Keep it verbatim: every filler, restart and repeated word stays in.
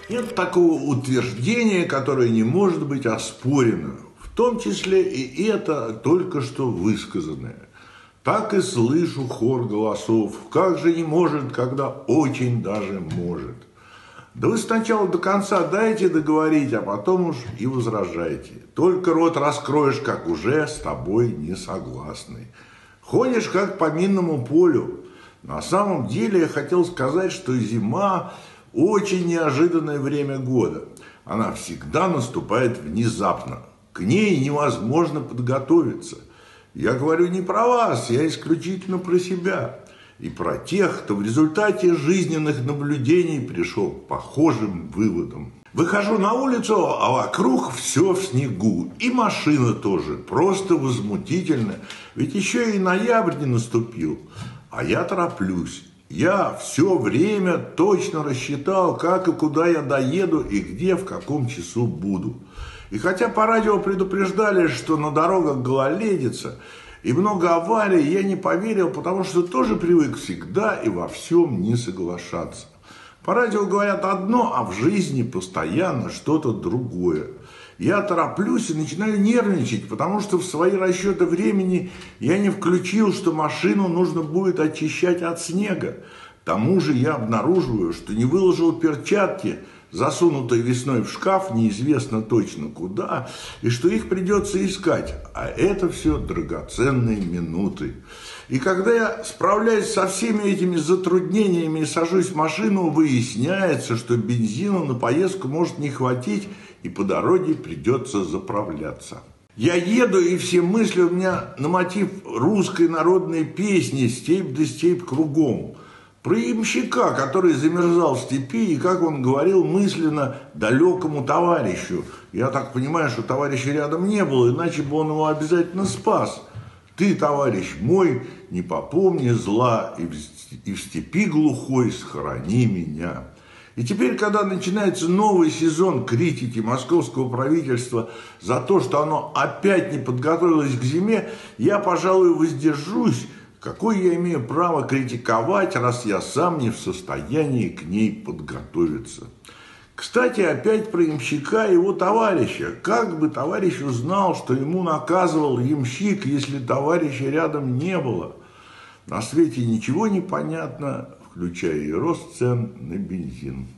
Нет такого утверждения, которое не может быть оспорено, в том числе и это только что высказанное. Так и слышу хор голосов, как же не может, когда очень даже может. Да вы сначала до конца дайте договорить, а потом уж и возражайте. Только рот раскроешь, как уже с тобой не согласны. Ходишь как по минному полю. На самом деле я хотел сказать, что зима очень неожиданное время года. Она всегда наступает внезапно. К ней невозможно подготовиться. Я говорю не про вас, я исключительно про себя. И про тех, кто в результате жизненных наблюдений пришел к похожим выводам. Выхожу на улицу, а вокруг все в снегу. И машина тоже. Просто возмутительно. Ведь еще и ноябрь не наступил. А я тороплюсь. Я все время точно рассчитал, как и куда я доеду и где, в каком часу буду. И хотя по радио предупреждали, что на дорогах гололедица и много аварий, я не поверил, потому что тоже привык всегда и во всем не соглашаться. По радио говорят одно, а в жизни постоянно что-то другое. Я тороплюсь и начинаю нервничать, потому что в свои расчеты времени я не включил, что машину нужно будет очищать от снега. К тому же я обнаруживаю, что не выложил перчатки, засунутые весной в шкаф, неизвестно точно куда, и что их придется искать. А это все драгоценные минуты. И когда я справляюсь со всеми этими затруднениями и сажусь в машину, выясняется, что бензина на поездку может не хватить, и по дороге придется заправляться. Я еду, и все мысли у меня на мотив русской народной песни «Степь да степь кругом». Про ямщика, который замерзал в степи, и, как он говорил мысленно, далекому товарищу. Я так понимаю, что товарища рядом не было, иначе бы он его обязательно спас. Ты, товарищ мой, не попомни зла, и в, и в степи глухой схорони меня. И теперь, когда начинается новый сезон критики московского правительства за то, что оно опять не подготовилось к зиме, я, пожалуй, воздержусь. Какое я имею право критиковать, раз я сам не в состоянии к ней подготовиться? Кстати, опять про ямщика и его товарища. Как бы товарищ узнал, что ему наказывал ямщик, если товарища рядом не было? На свете ничего не понятно, включая и рост цен на бензин.